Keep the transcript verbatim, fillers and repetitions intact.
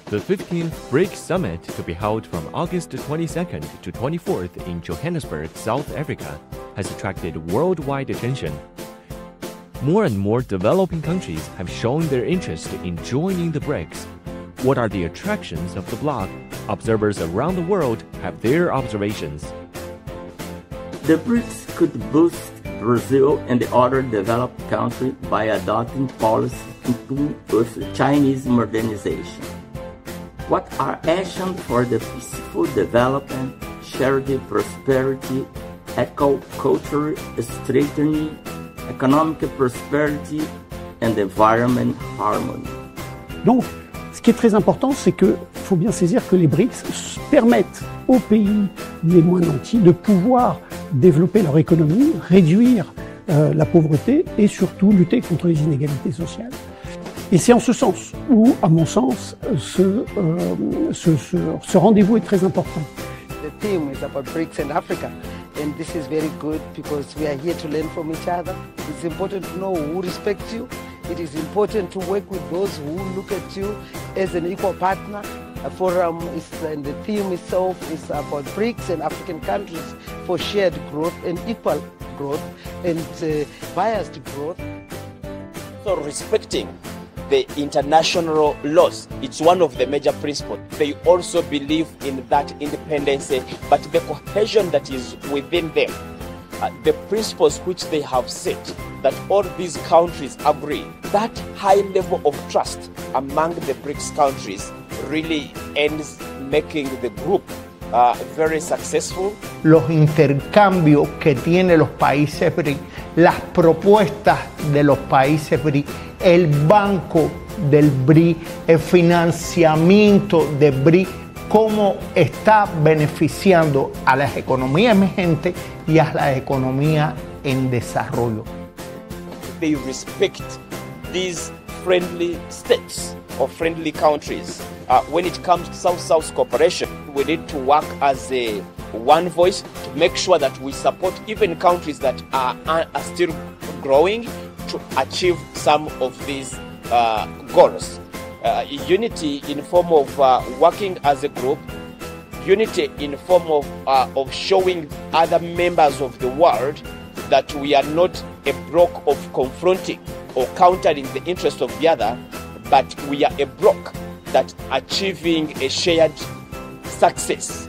The fifteenth BRICS Summit, to be held from August twenty-second to twenty-fourth in Johannesburg, South Africa, has attracted worldwide attention. More and more developing countries have shown their interest in joining the BRICS. What are the attractions of the bloc? Observers around the world have their observations. The BRICS could boost Brazil and the other developed countries by adopting policies in tune with Chinese modernization. What are actions for the peaceful development, shared prosperity, eco-culture strengthening, economic prosperity, and environment harmony? Donc, ce qui est très important, c'est qu'il faut bien saisir que les BRICS permettent aux pays les moins nantis de pouvoir développer leur économie, réduire euh, la pauvreté et surtout lutter contre les inégalités sociales. Et c'est en ce sens où, à mon sens, ce, euh, ce, ce, ce rendez-vous est très important. The theme is about BRICS and Africa, and this is very good because we are here to learn from each other. It's important to know who respects you. It is important to work with those who look at you as an equal partner. A forum is, and the theme itself is about BRICS and African countries for shared growth and equal growth and uh, biased growth. So respecting the international laws, it's one of the major principles. They also believe in that independence, but the cohesion that is within them, uh, the principles which they have set, that all these countries agree, that high level of trust among the BRICS countries really ends making the group uh, very successful. Los intercambios que tienen los países BRICS, las propuestas de los países BRICS, el banco del BRICS, el financiamiento del BRICS, cómo está beneficiando a las economías emergentes y a las economías en desarrollo. They respect these friendly states or friendly countries. Uh, when it comes to South-South cooperation, we need to work as a one voice to make sure that we support even countries that are, are still growing to achieve some of these uh, goals. Uh, unity in form of uh, working as a group, unity in form of, uh, of showing other members of the world that we are not a bloc of confronting or countering the interest of the other, but we are a bloc that achieving a shared success.